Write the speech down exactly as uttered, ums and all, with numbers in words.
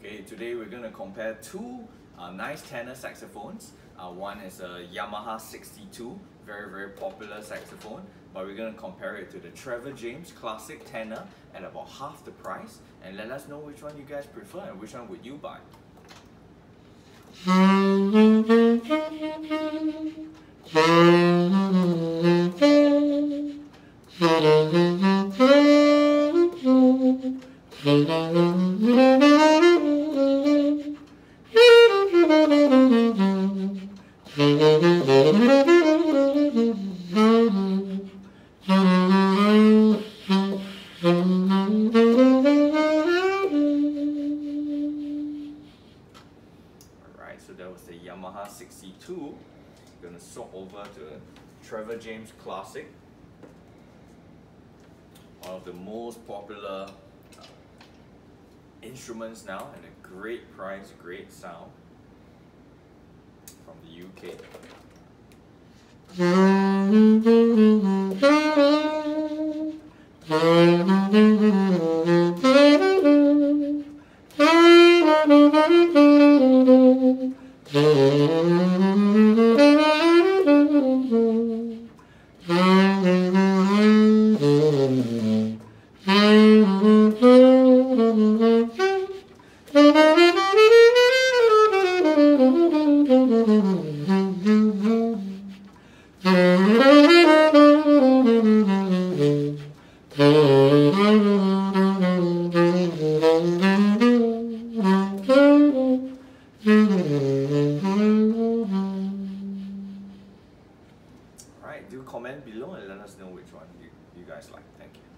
Okay, today we're going to compare two uh, nice tenor saxophones. Uh, one is a Yamaha sixty-two, very very popular saxophone, but we're going to compare it to the Trevor James Classic tenor at about half the price, and let us know which one you guys prefer and which one would you buy. Alright, so that was the Yamaha sixty-two. Gonna swap over to the Trevor James Classic. One of the most popular uh, instruments now, and a great price, great sound from the U K. Alright, do comment below and let us know which one you, you guys like. Thank you.